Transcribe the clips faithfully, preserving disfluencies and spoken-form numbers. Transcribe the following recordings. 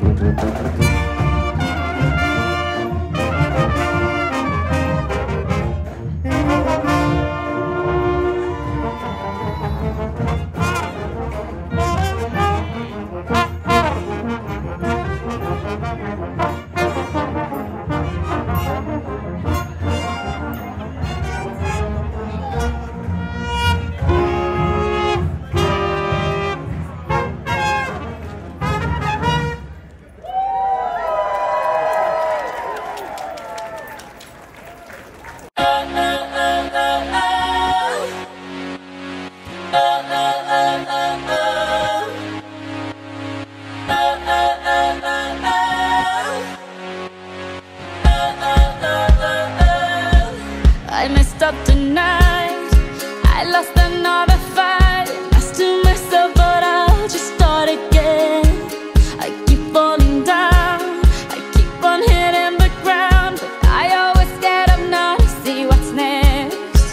I messed up tonight. I lost another fight. Lost to myself, but I'll just start again. I keep falling down. I keep on hitting the ground, but I always get up now to see what's next.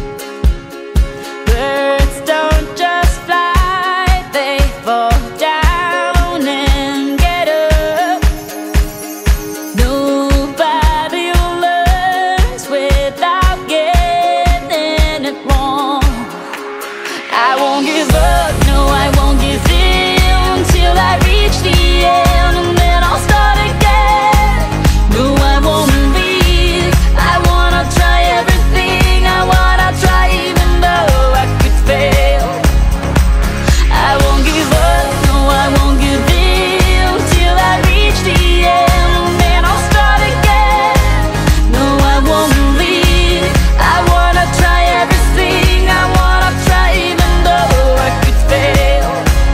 Birds don't just fly, they fall down and get up. Nobody learns without getting it wrong. I won't give up, no I won't give in till I reach the end, and then I'll start again. No I won't leave, I wanna try everything. I wanna try even though I could fail. I won't give up, no I won't give in till I reach the end, and then I'll start again. No I won't leave, I wanna try everything. I wanna try even though I could fail.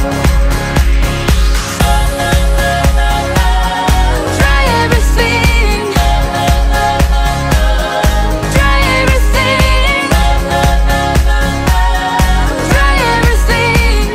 Try everything. Try everything. Try everything.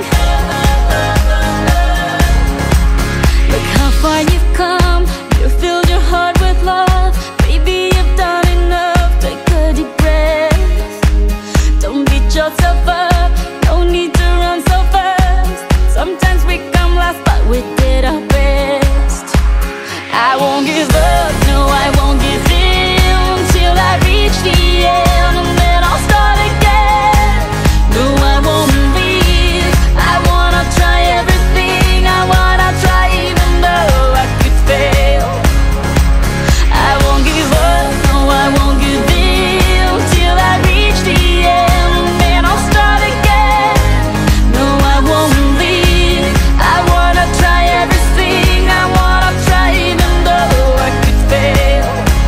Look how far you've come. You filled your heart with love. Baby, you've done enough. Take a deep breath. Don't beat yourself up. No need to run so fast. Sometimes we come last, but we did our best. I won't give up, no I won't give in till I reach the end, and then I'll start again. No I won't leave, I wanna try everything. I wanna try even though I could fail. I won't give up, no I won't give in till I reach the end, and then I'll start again. No I won't leave, I wanna try everything. I wanna try even though I could fail.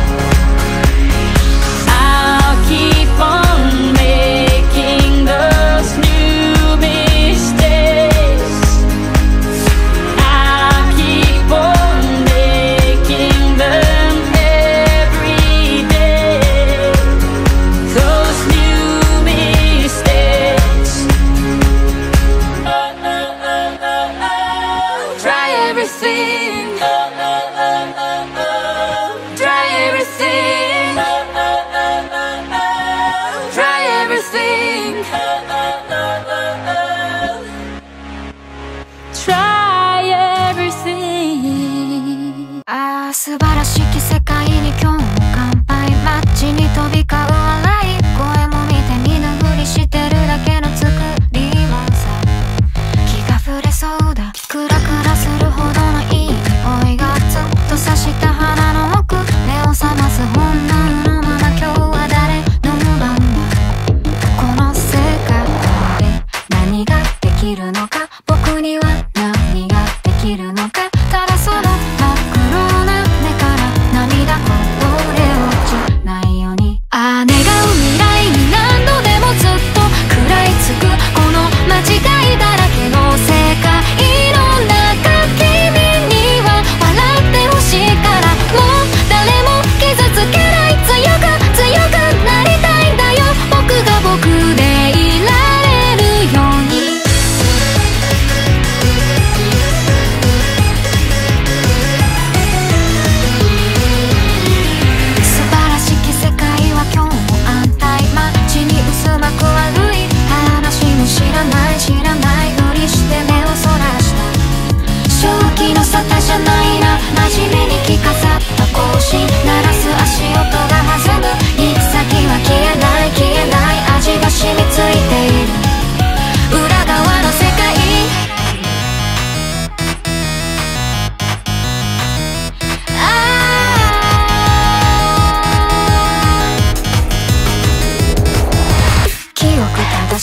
I'll keep on making those new mistakes. I'll keep on making them every day. Those new mistakes. Try everything. Try everything. Try everything. Try everything. ああ素晴らしき世界に今日も乾杯。街に飛び交う笑い声も見て見ぬふりしてるだけの作りはさ、気が触れそうだ。クラクラするほどのいい匂いがずっとさした花の奥、目を覚ます本能のまま今日は誰の番だ。この世界で何ができるのか、僕には何ができるのか。ただその真っ黒な目から涙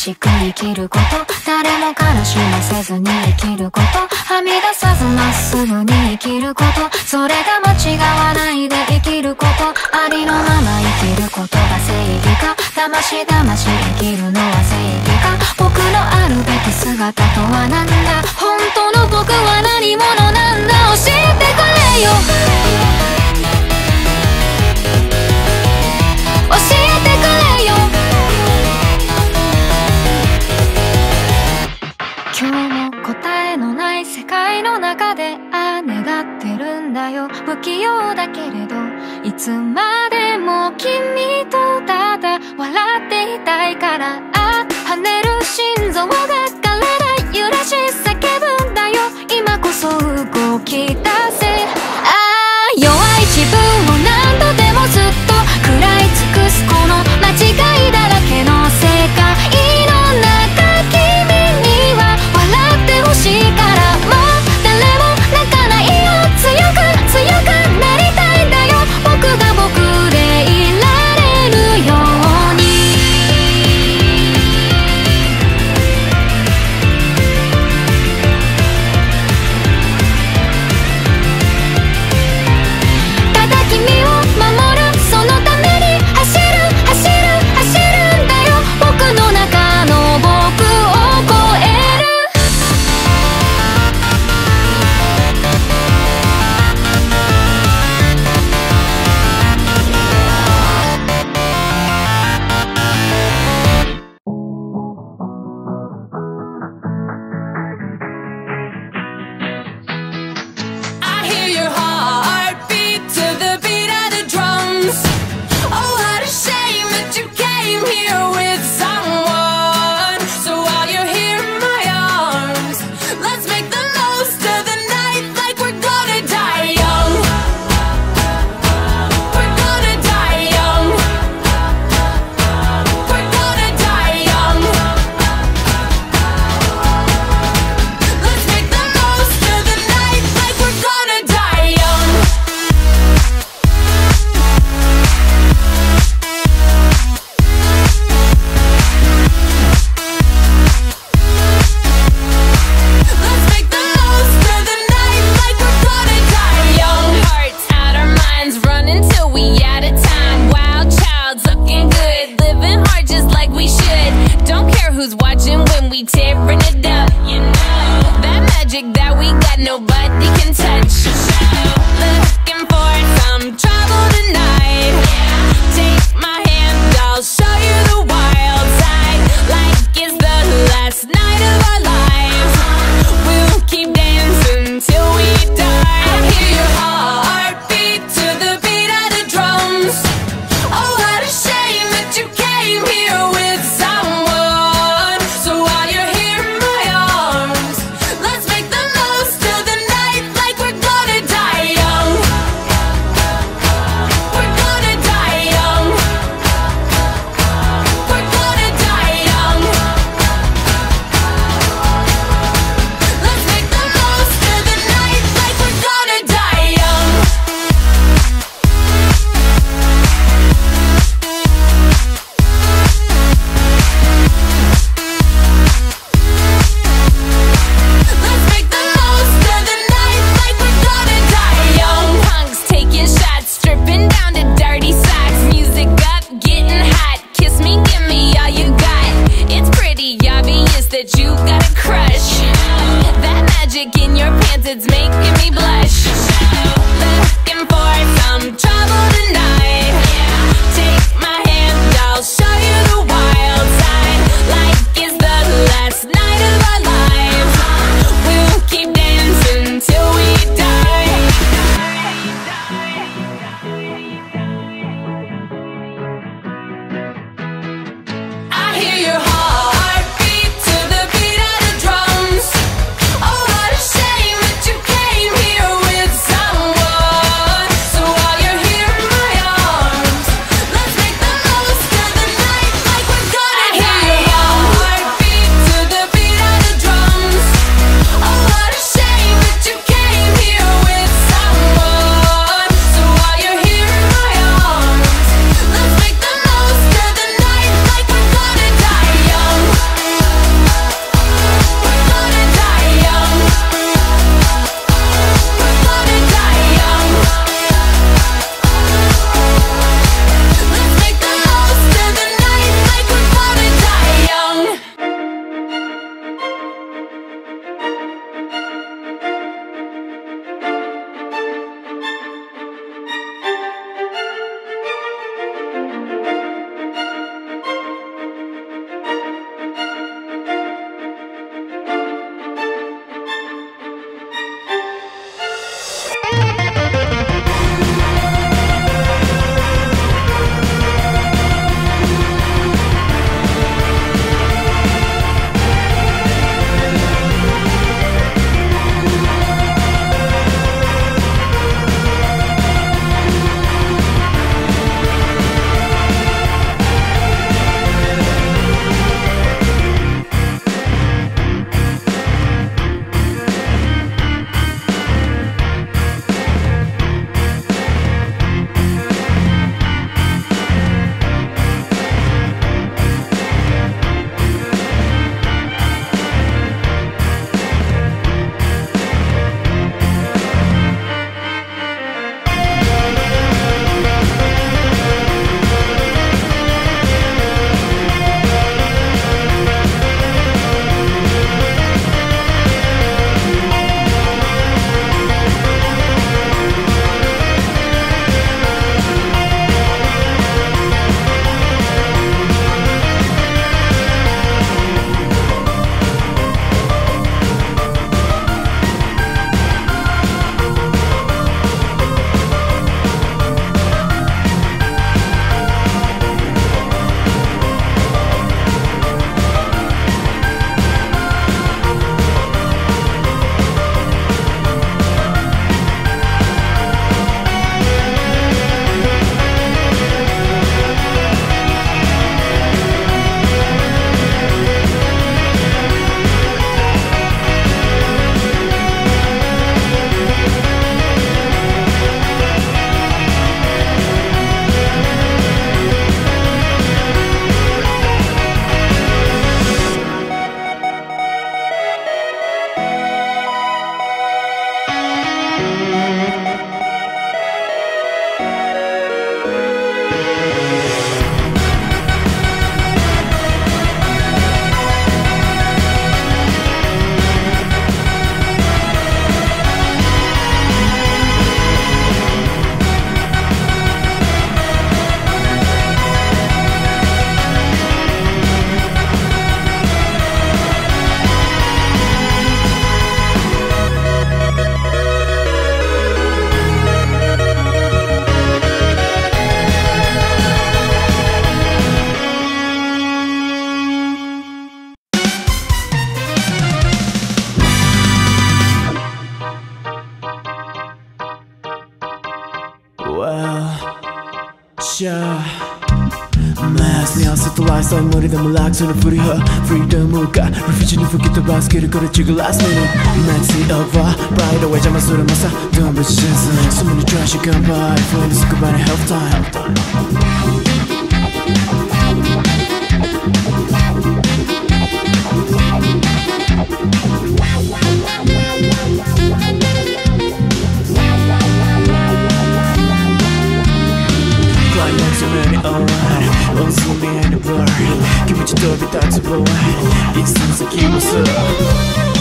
しく生きること、誰も悲しませずに生きること、はみ出さずまっすぐに生きること、それが間違わないで生きること、ありのまま生きることが正義か、だましだまし生きるのは正義か、僕のあるべき姿とはなんだ、本当の僕は何者なんだ、教えてくれよ、教えてくれよ。今日も答えのない世界の中でああ願ってるんだよ、不器用だけれどいつまでも君とただ笑っていたいから、あ跳ねる心臓が体揺らし叫ぶんだよ、今こそ動き出せ、ああ弱い自分を何度でもずっと食らい尽くすこの間違いだらけの世界の中、君には笑ってほしいから、もう誰も泣かないよ、強く強くなりたいんだよ、僕が僕でいられるように。 well, sure Massに合わせたライフスタイル無理でも楽その振りはフリーダムかリフュージーに吹き飛ばすけるから違うラストミニット Let's see over Bright away 邪魔するまさ Don't be chasing So many trash you can't buy Feeling sick about it half time Climax so many alright Won't see me in the blur Give me your door, that's a boy It seems like you was up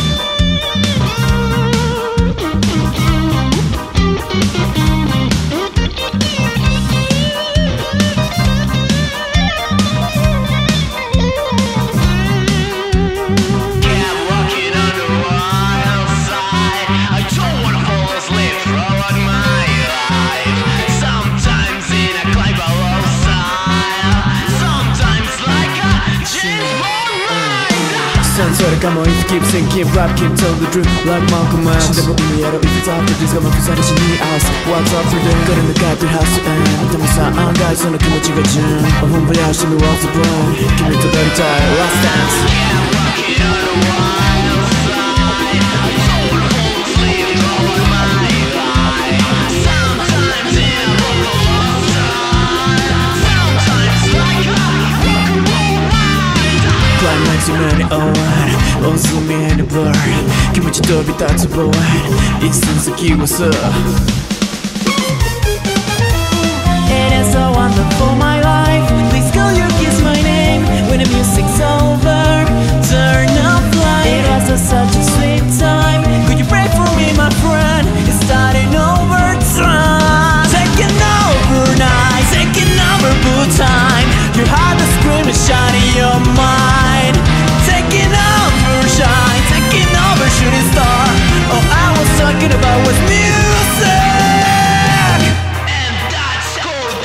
So the come on, if you keep singing, keep rap, keep telling the truth Like Malcolm X 근데 뭐 의미해도 if it's after this 가만 그 사라진 네 house What's up for them? 거리는 gather house to end 담아서 안 가있어 너 기모치가 진 어흥 열심히 what's the plan Give me the dirty tie, last dance Yeah, walking on the wild side I don't wanna hold the sleeve all my life Sometimes in a vocal side Sometimes like a rock and roll ride Climax so many alright Won't see me in the blur Give me your door, that's a boy It seems like you was up It is so wonderful my life Please call your kiss my name When the music's over Turn up light It was a, such a sweet time Could you pray for me my friend It's starting over time Taking over night Taking over good time Your heart is screaming shine in your mind Taking over shine Taking over shooting star All I was talking about was music And that's called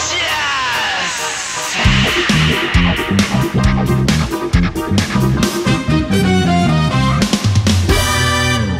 jazz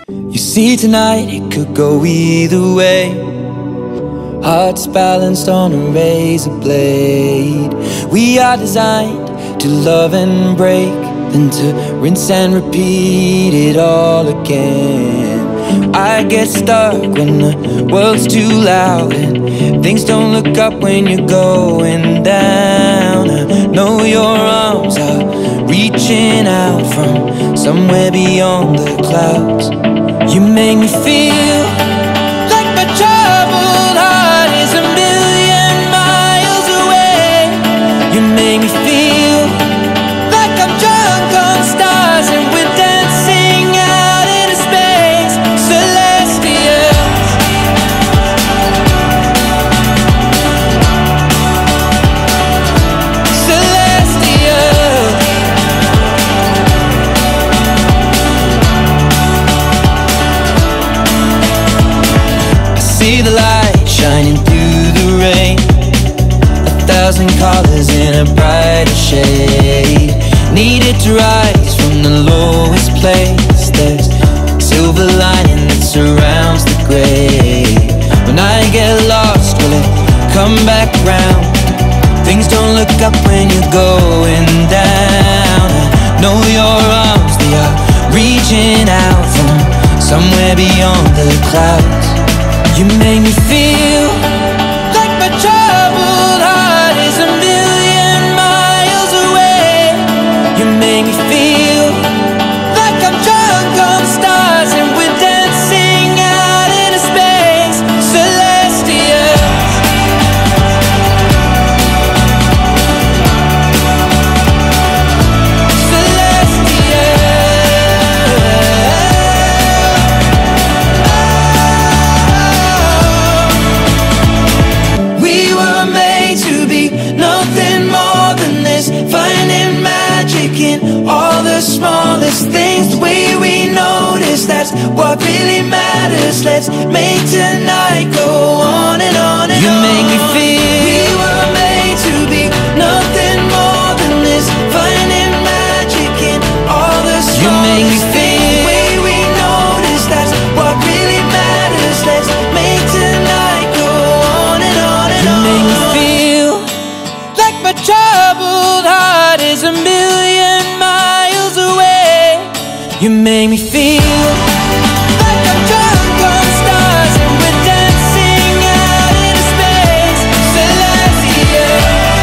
You see tonight it could go either way. Hearts balanced on a razor blade. We are designed to love and break, then to rinse and repeat it all again. I get stuck when the world's too loud and things don't look up when you're going down. I know your arms are reaching out from somewhere beyond the clouds. You make me feel like my troubled heart is a million miles away. You make me feel like I'm drunk on stars and we're dancing out into space. Celestial. Celestial. I see the light shining through the rain, a thousand colors in a brighter shade. Needed to rise from the lowest place. There's silver lining that surrounds the gray. When I get lost, will it come back round? Things don't look up when you're going down. I know your arms, they are reaching out from somewhere beyond the clouds. You make me feel like my troubled heart is a million miles away. You make me feel like I'm drunk on stars and we're dancing out into space. Celestial. We were made to be nothing more than this, finding magic in all the smallest things. The way we notice, that's what really matters. Let's make tonight go on and on and you on. You make me feel we were made to be nothing more than this, finding magic in all the smallest you make me feel things. The way we notice, that's what really matters. Let's make tonight go on and on and you on. You make me feel like my troubled heart is a million miles away. You make me feel like I'm drunk on stars and we're dancing out into space. Celestial.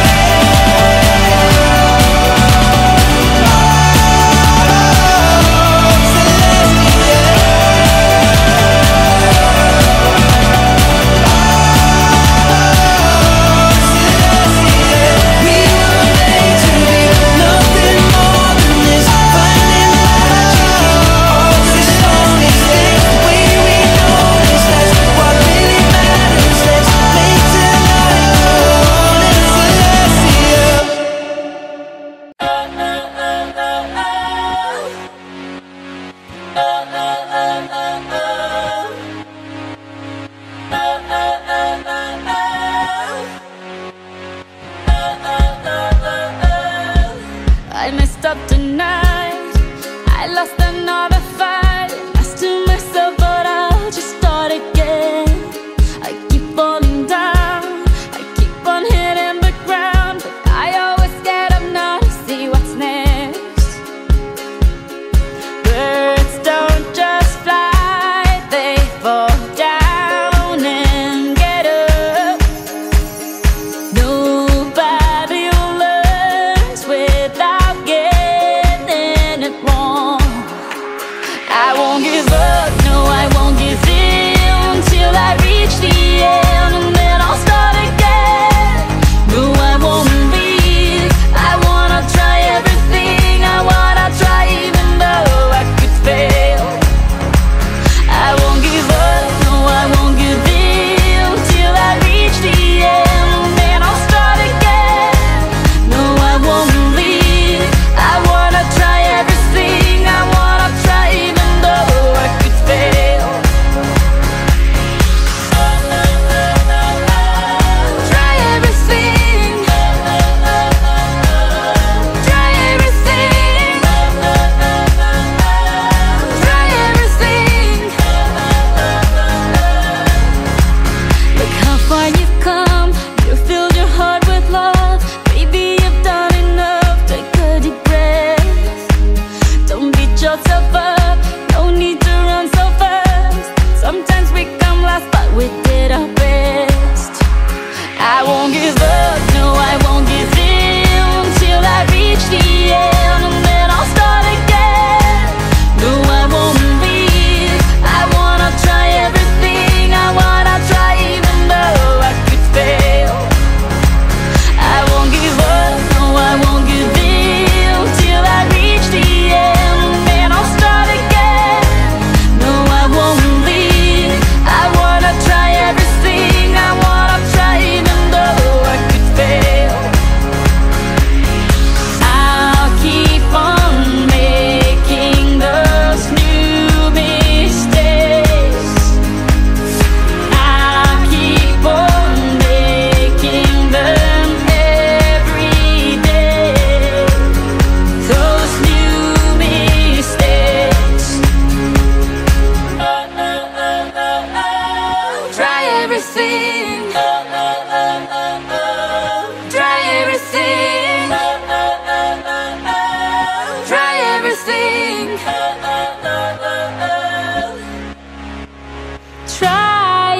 We were made to be nothing more than this, finding magic in all the smallest things. The way we notice, that's what really matters. Let's make tonight go on and celestial. I messed up tonight. I lost another fight. I to myself, but I'll just start again. I keep falling down. I keep on hitting the ground, but I always get up now to see what's next. Birds don't Don't need to run so fast. Sometimes we come last, but we did our best. I won't give up, no I won't give in till I reach the end, and then I'll start again. No I won't leave, I wanna try everything. I wanna try even though I could fail. I won't give up, no I won't give in till I reach the end, and then I'll start again. No I won't leave, I wanna try everything. I wanna try even though I could fail. I'll keep on making those new mistakes. I'll keep on making them every day. Those new mistakes. Try everything. Try everything. Try everything. Try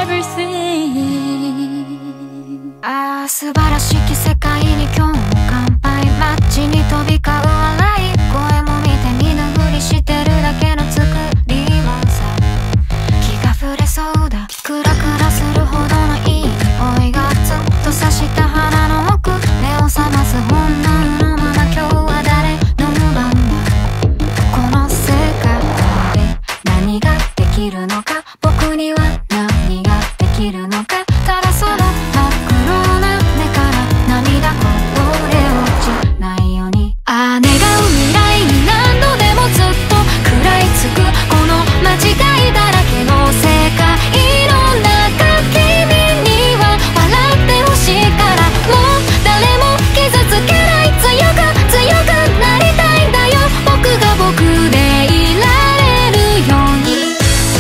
everything. ああ素晴らしき世界に今日も乾杯。街に飛び交う笑い声も見て見ぬふりしてるだけの作りはさ、気が触れそうだ。クラクラするほどのいい匂いがずっと刺した鼻の奥、目を覚ます本能のまま今日は誰の番だ。この世界で何ができるのか、僕には何ができるのか。ただその真っ黒な目から涙こぼれ落ちないように。ああ願う未来に何度でもずっと食らいつくこの間違いだらけの世界の中、君には笑ってほしいから、もう誰も傷つけない。強く強くなりたいんだよ、僕が僕でいられるように。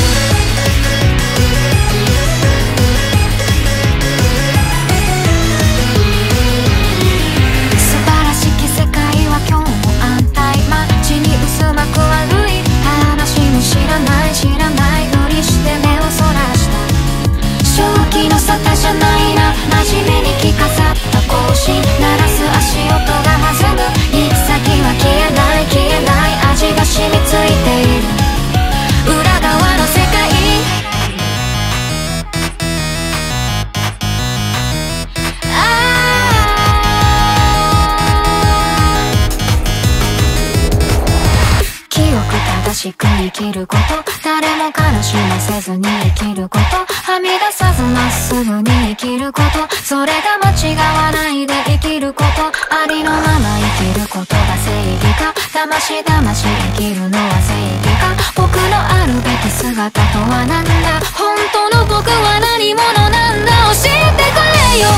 素晴らしき世界は今日も安泰。街に渦巻く悪い話も知らない知らないふりして目をそらした。正気の沙汰じゃないな、真面目に着飾った格子鳴らす足音が弾む。行き先は消えない消えない味が染みついている裏側の世界。清く正しく生きること、誰も悲しませずに生きること、はみ出さずまっすぐに生きること、それが間違わないで生きること、ありのまま生きることが正義か、だましだまし生きるのは正義か。僕のあるべき姿とは何だ、本当の僕は何者なんだ、教えてくれよ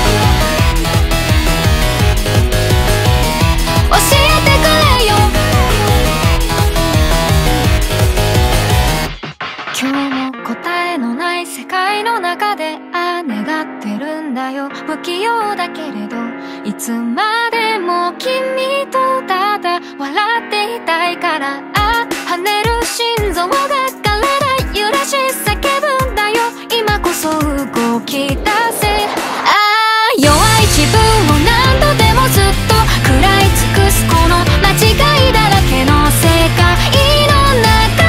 教えてくれよ。今日も答えのない世界の中でああ願ってるんだよ。不器用だけれどいつまでも君とただ笑っていたいから、ああ跳ねる心臓が体揺らし叫ぶんだよ、今こそ動き出せ。ああ弱い自分を何度でもずっと食らい尽くすこの間違いだらけの世界の中、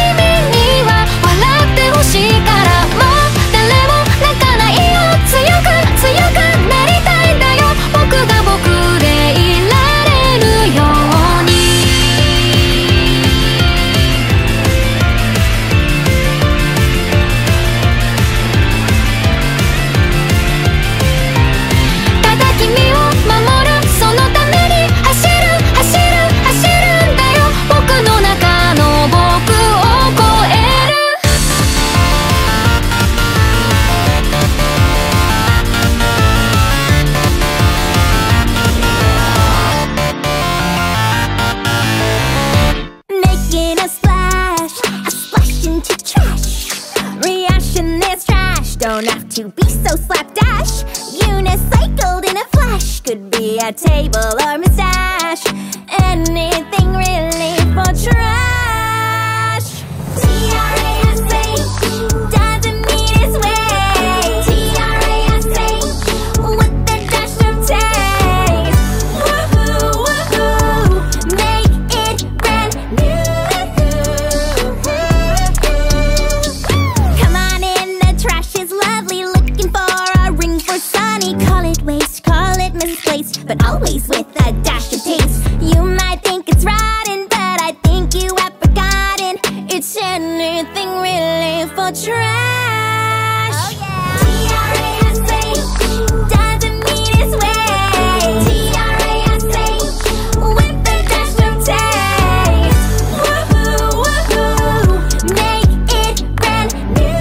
笑ってほしいから、もう誰も泣かないよ、強く強くなりたいんだよ、僕が僕でいられるように。ただ君を守るそのために走る走る走るんだよ、僕の中の僕を超える。 Making a splash, a splash into trash. Reaction is trash, don't have to be so slapdash. Unicycled in a flash, could be a table or mustache. Anything really for trash. ditch anything really for trash. Oh yeah. T R A S A doesn't mean it's way. T R A S A with the dash of taste. Woohoo, woohoo, make it brand new.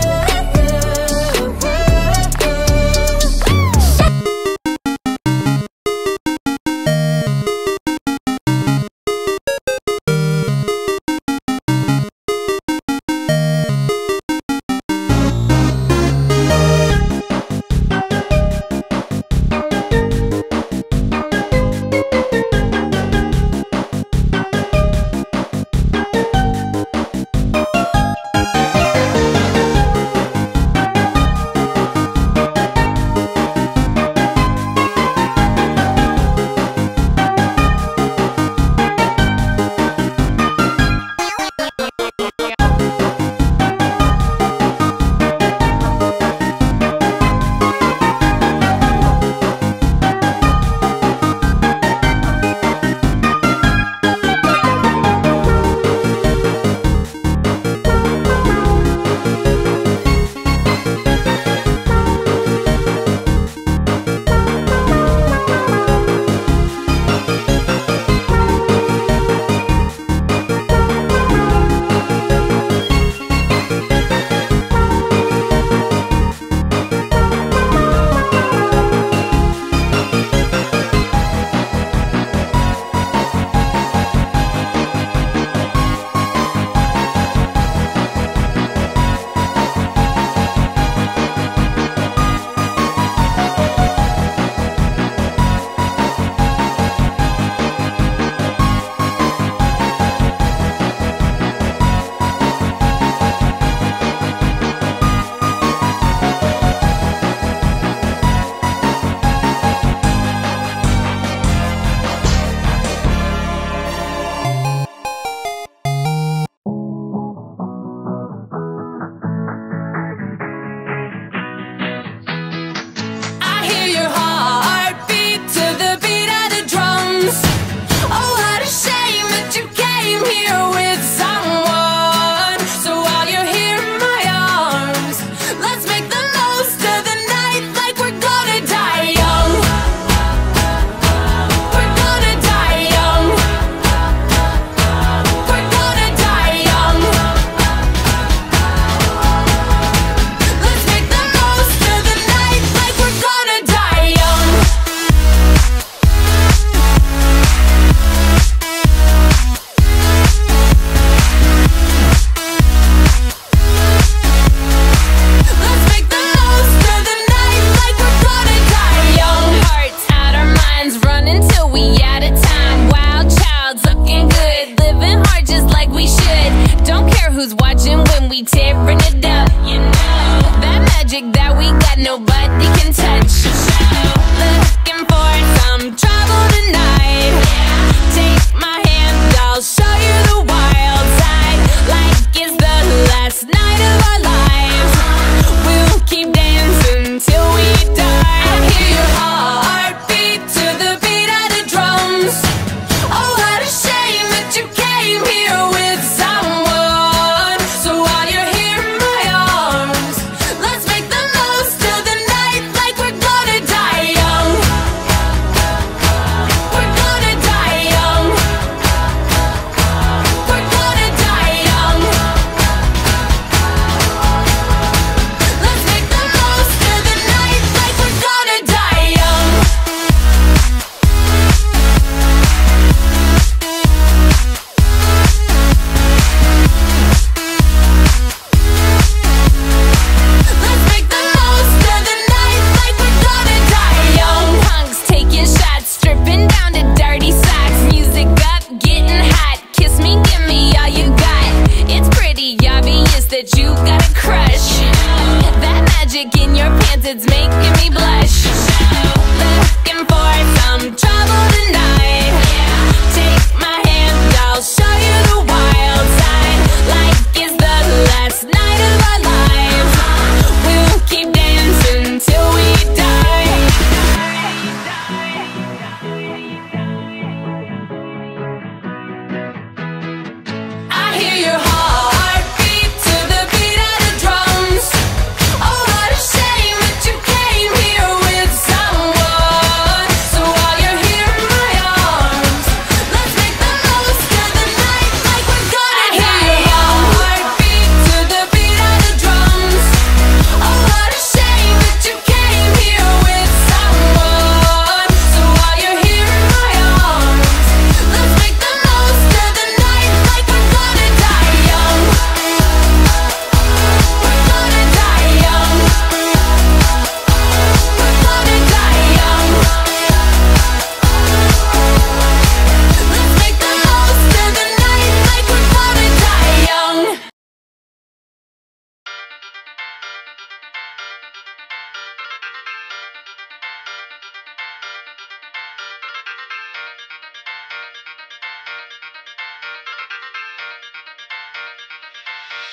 Your heart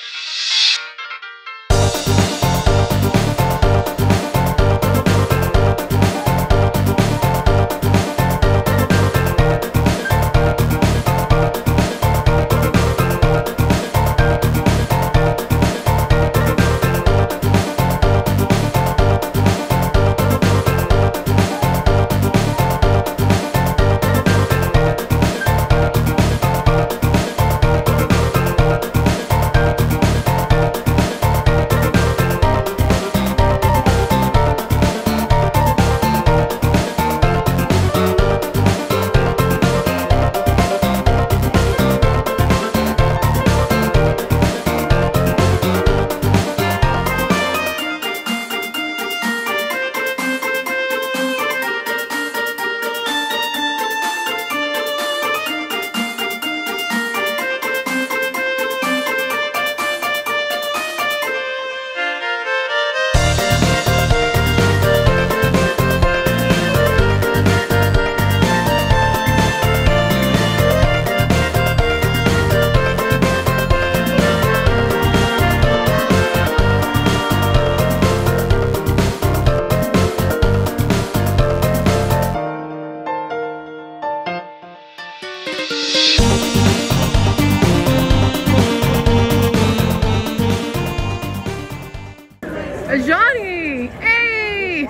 Johnny! Hey!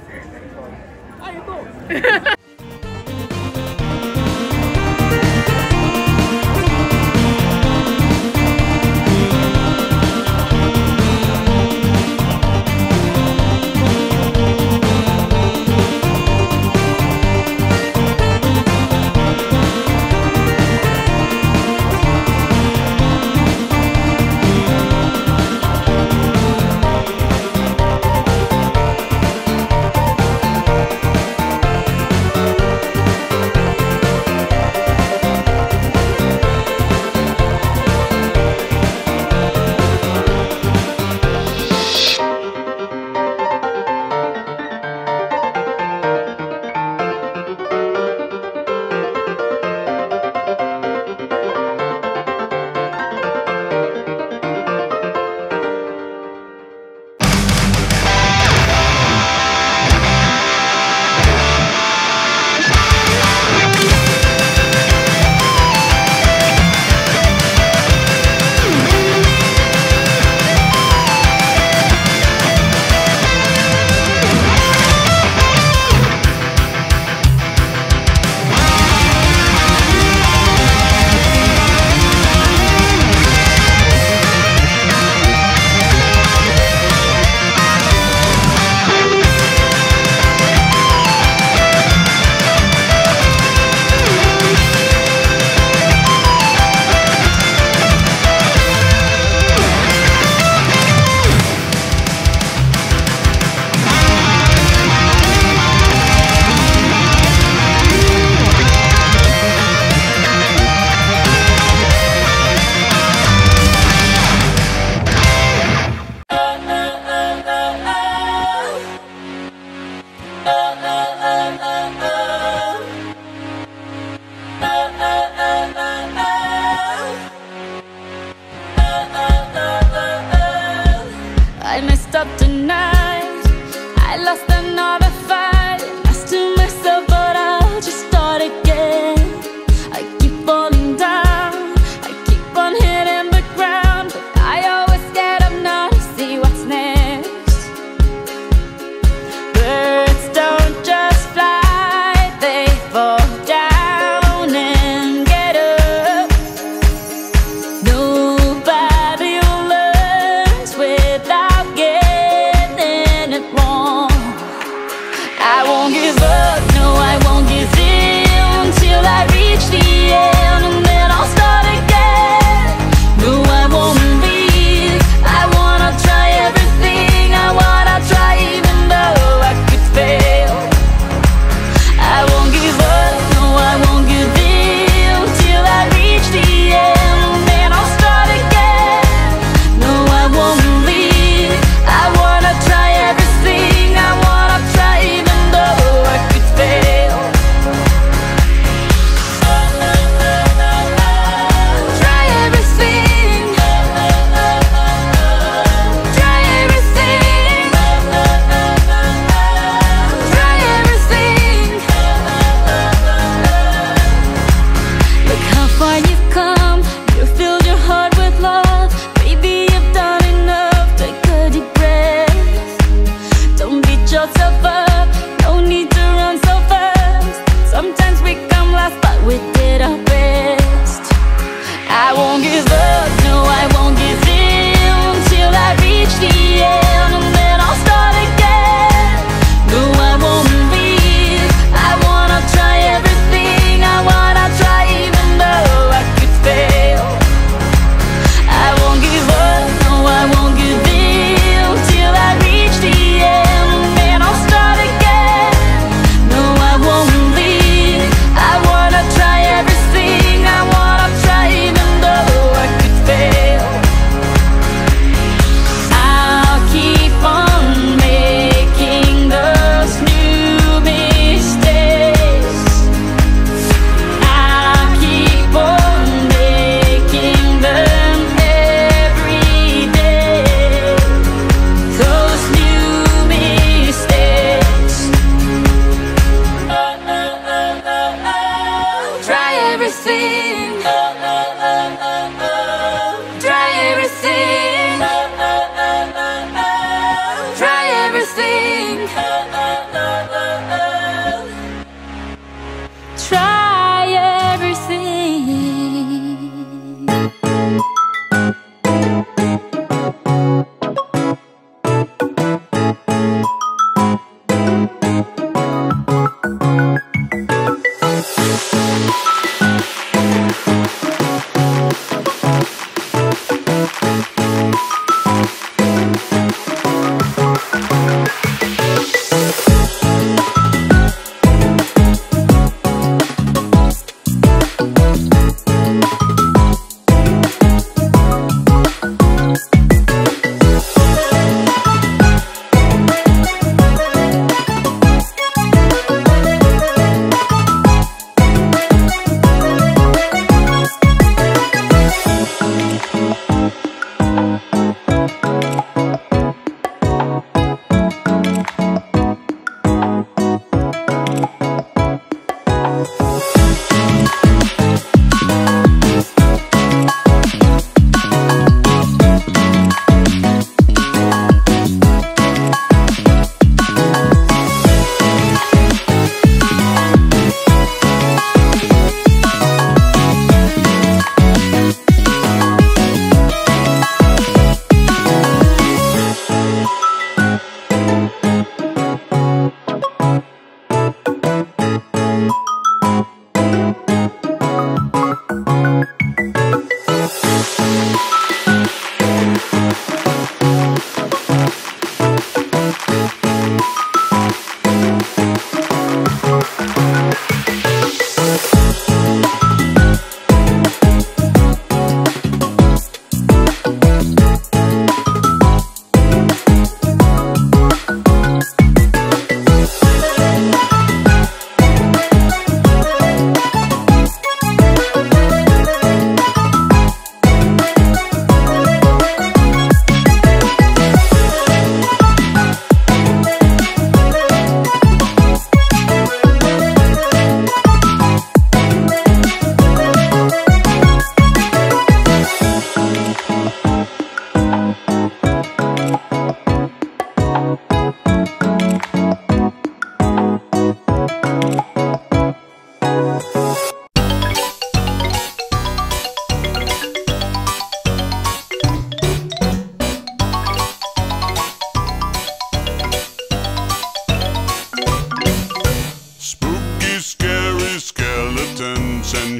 I messed up tonight. I lost another fight. Lost to myself, but I'll just start again. I keep falling down. I keep on hitting the ground, but I always get up now to see what's next. Birds don't just fly, they fall down and get up. Nobody learns without getting it wrong. I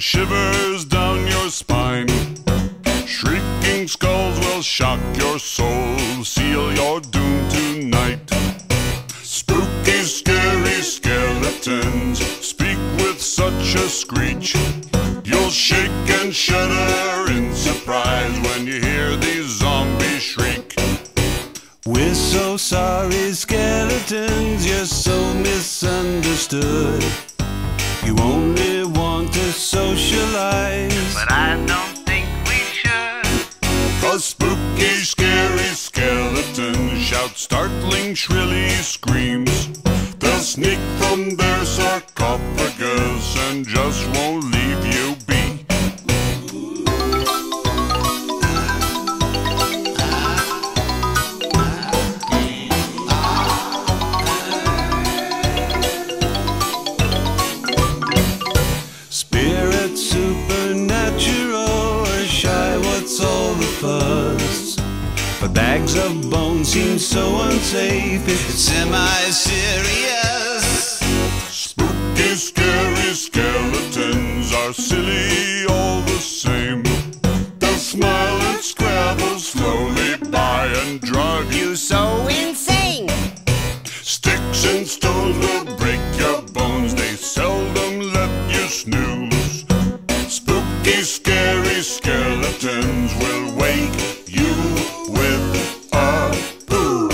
shivers down your spine. Shrieking skulls will shock your soul, seal your doom tonight. Spooky, scary skeletons speak with such a screech. You'll shake and shudder in surprise when you hear these zombies shriek. We're so sorry, skeletons, you're so misunderstood. You only want to socialize, but I don't think we should. 'Cause spooky, scary skeletons shout startling, shrilly screams. They'll sneak from their sarcophagus and just won't leave you be. spirit supernatural, or shy, what's all the fuss? But bags of bones seem so unsafe, it's semi-serious. Spooky, scary skeletons are silly all the same. They'll smile and scrabble slowly by and drug you so insane. Sticks and stones will break your bones, they seldom let you snooze. Spooky, scary skeletons will wake you with a boo.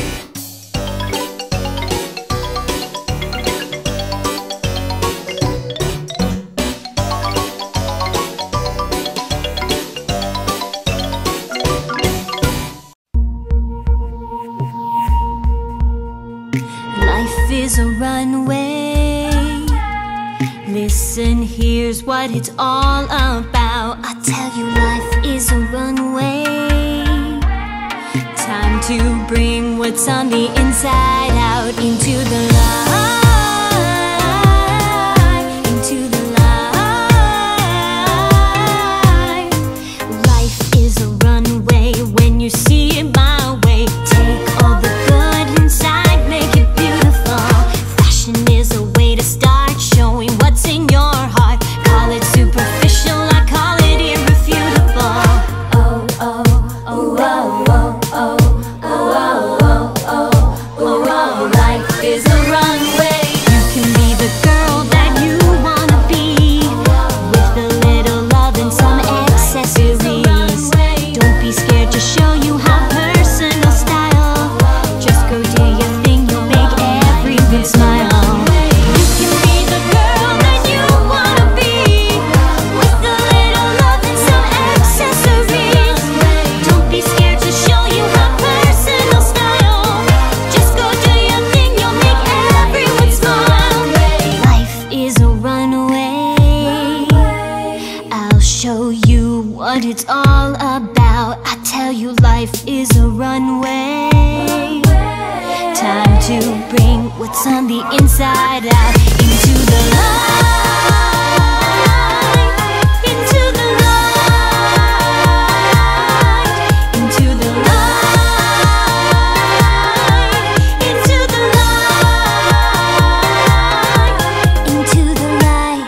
Life is a runway. Listen, here's what it's all about. I tell you, life is a runway. Time to bring what's on the inside out into the light, into the light. Life is a runway when you see it my way. Take all the good inside, make it beautiful. Fashion is a way to start showing what's in your heart. Call it superficial, I call it irrefutable. Oh, oh, oh, oh, oh, oh, oh, oh, oh, oh, oh. Life is a runway. You can be the girl that you wanna be, with a little love and some accessories. Don't be scared to show you have personal style. Just go do your thing, you'll make everyone smile. You can be the girl that you wanna be, with a little love and some accessories. Don't be scared to show you have personal style. Just go do your thing, you'll make everyone smile. Life is a runway. I'll show you what it's all about. I tell you, life is a runway. Time to bring what's on the inside out into the light, into the light, into the light, into the light, into the light.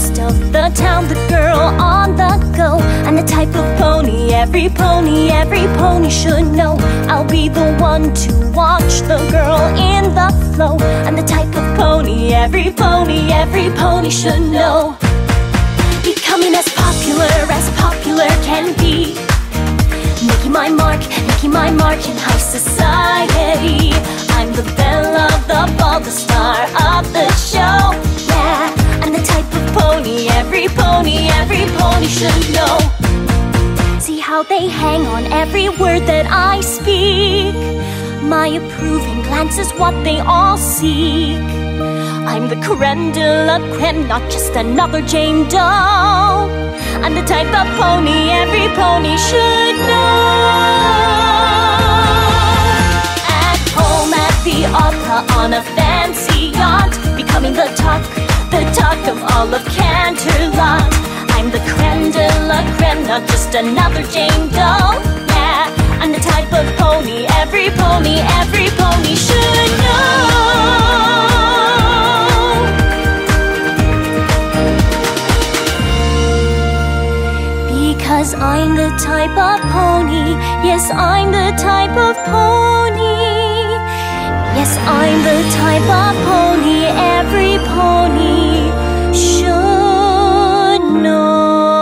best of the town, the girl on the go. And the type of pony every pony, every pony should know. I'll be the one to watch the girl in the flow. And the type of pony every pony, every pony should know. Becoming as popular as popular can be. Making my mark, making my mark in high society. I'm the belle of the ball, the star of the show. Yeah, I'm the type of pony every pony, every pony should know. See how they hang on every word that I speak. My approving glance is what they all seek. I'm the creme de la creme, not just another Jane Doe. I'm the type of pony every pony should know. At home, at the opera, on a fancy yacht, becoming the talk, the talk of all of Canterlot. I'm the creme de la creme, not just another Jane Doe. Yeah, I'm the type of pony every pony, every pony should know. Because I'm the type of pony, yes, I'm the type of pony. Yes, I'm the type of pony every pony should know.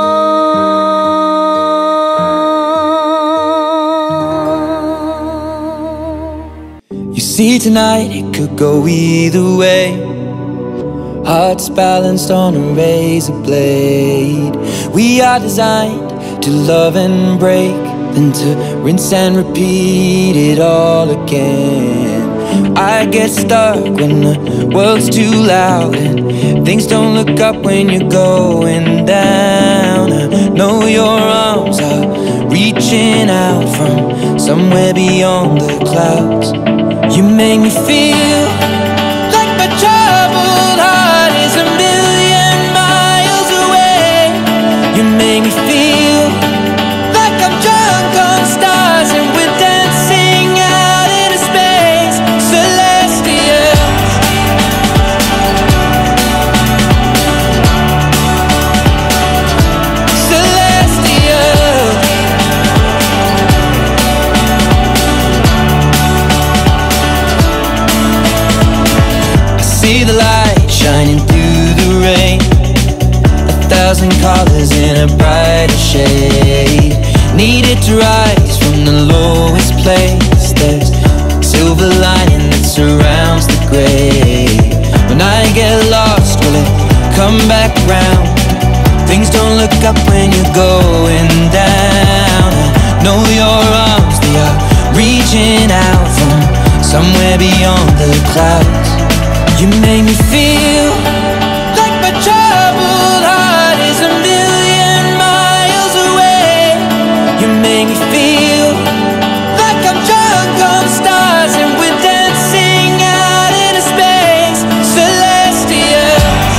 You see, tonight it could go either way. Hearts balanced on a razor blade. We are designed to love and break, then to rinse and repeat it all again. I get stuck when the world's too loud and things don't look up when you're going down. I know your arms are reaching out from somewhere beyond the clouds. You make me feel like my troubled heart is a million miles away. You make me feel like I'm drunk on stars and we're dancing out into space, celestial. Celestial. I see the light shining through the rain, a thousand colors in a brighter shade. Needed to rise from the lowest place. There's silver lining that surrounds the gray. When I get lost, will it come back round? Things don't look up when you're going down. I know your arms, they are reaching out from somewhere beyond the clouds. You make me feel like my troubled heart is a million miles away. You make me feel like I'm drunk on stars and we're dancing out into space, celestial.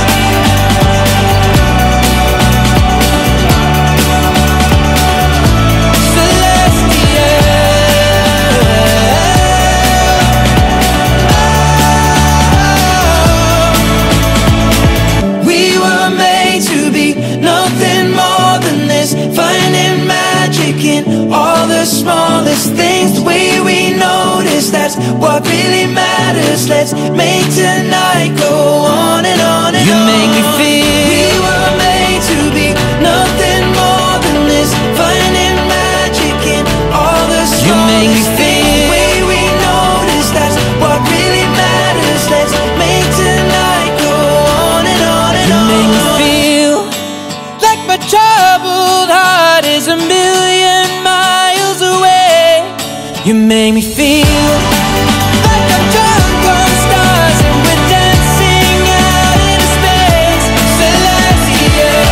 We were made to be nothing more than this, finding magic in all the smallest things. The way we notice, that's what really matters. Let's make tonight go on and on and on. You make me feel we were made to be nothing more than this, finding magic in all the smallest things. The way we notice, that's what really matters. Let's make tonight go on and on and on. You make me feel like my troubled heart is a million miles away. You make me feel like I'm drunk on stars and we're dancing out into space, celestial.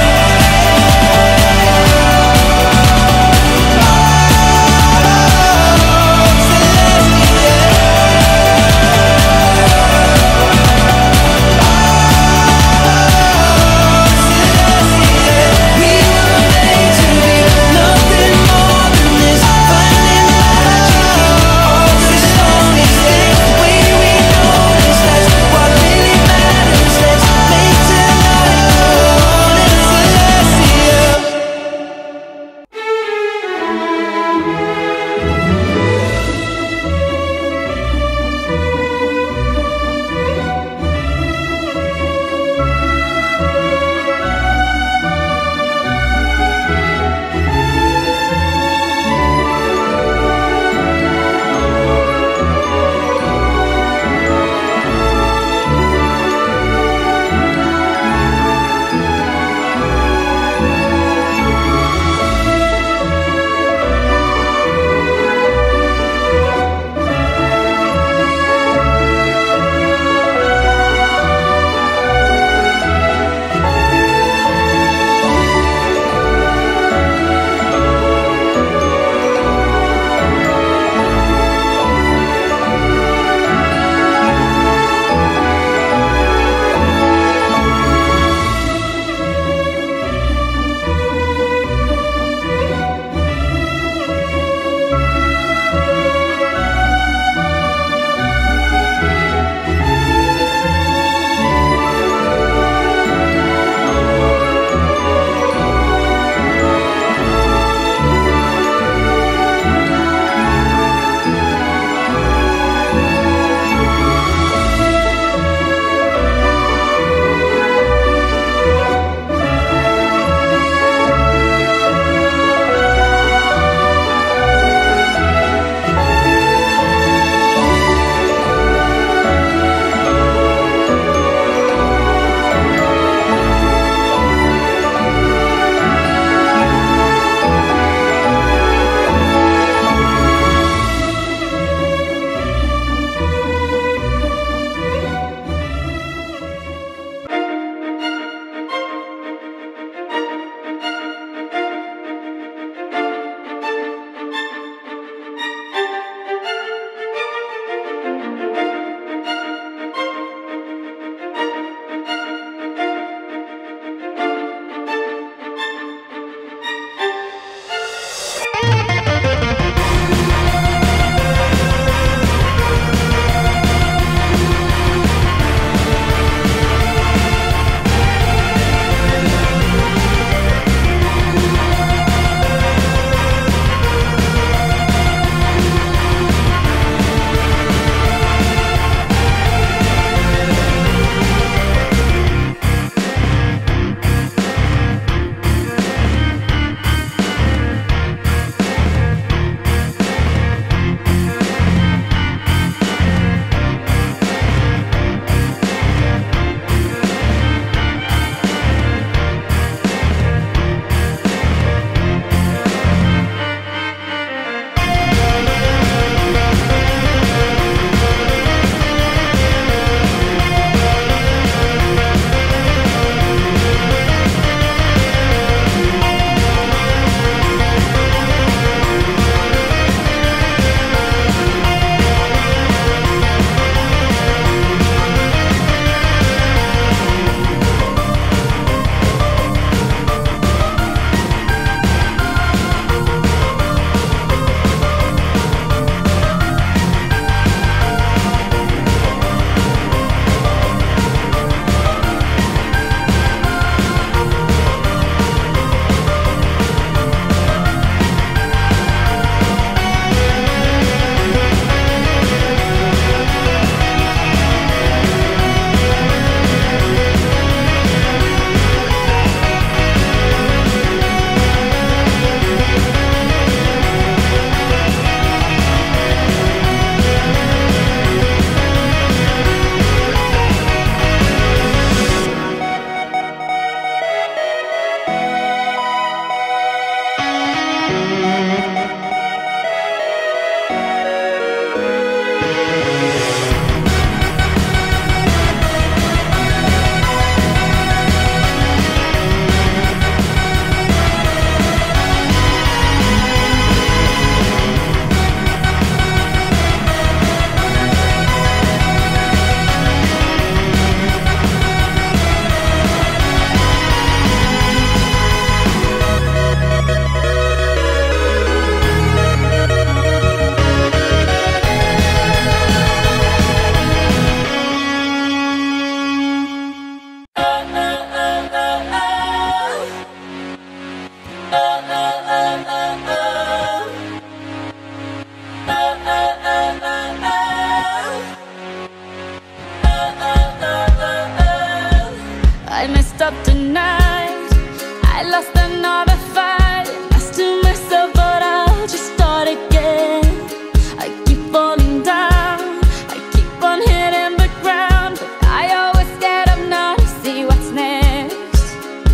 stop tonight. I lost another fight, lost to myself, but I'll just start again. I keep falling down, I keep on hitting the ground, but I always get up now to see what's next.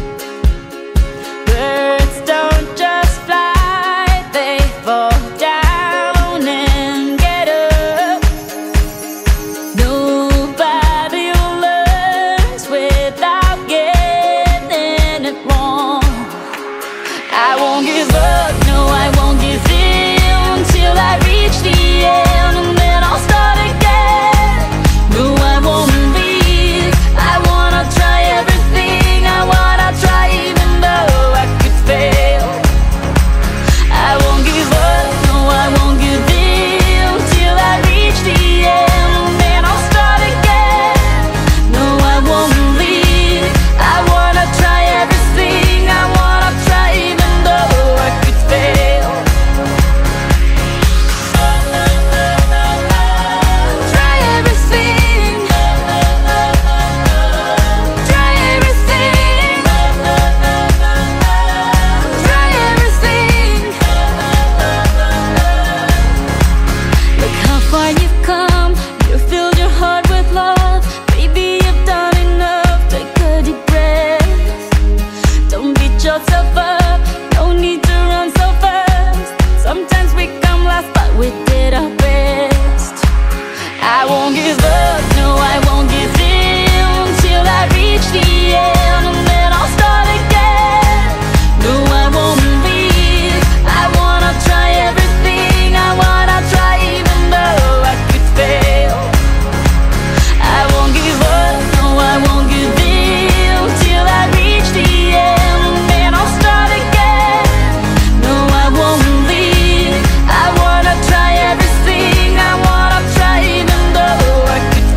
Birds don't just fly, they fall down and get up. Nobody learns without getting it wrong. I won't give up, no I won't give in till I reach the end, and then I'll start again. No I won't leave, I wanna try everything, I wanna try even though I could fail. I won't give up, no I won't give in till I reach the end, and then I'll start again. No I won't leave, I wanna try everything, I wanna try even though I could fail. Try everything, try everything, try everything. Look how far you've come, you filled your heart with love. Baby, you've done enough, take a deep breath. Don't beat yourself up, no need to run so fast. Sometimes we come last, but we did our best. I won't give up, no I won't give in till I reach the end, and then I'll start again. No I won't leave, I wanna try everything, I wanna try even though I could fail. I won't give up, no I won't give in till I reach the end, and then I'll start again. No I won't leave, I wanna try everything, I wanna try even though I could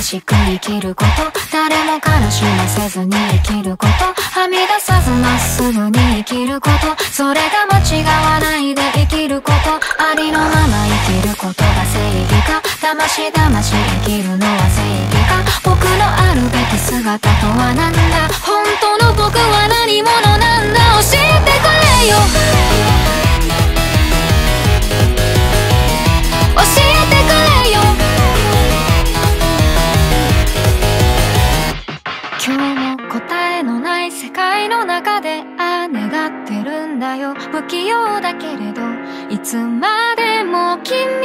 しく生きること、誰も悲しませずに生きること、はみ出さずまっすぐに生きること、それが間違わないで生きること、ありのまま生きることが正義か、だましだまし生きるのは正義か、僕のあるべき姿とはなんだ、本当の僕は何者なんだ、教えてくれよ、教えてくれよ。今日も答えのない世界の中でああ願ってるんだよ、不器用だけれどいつまでも君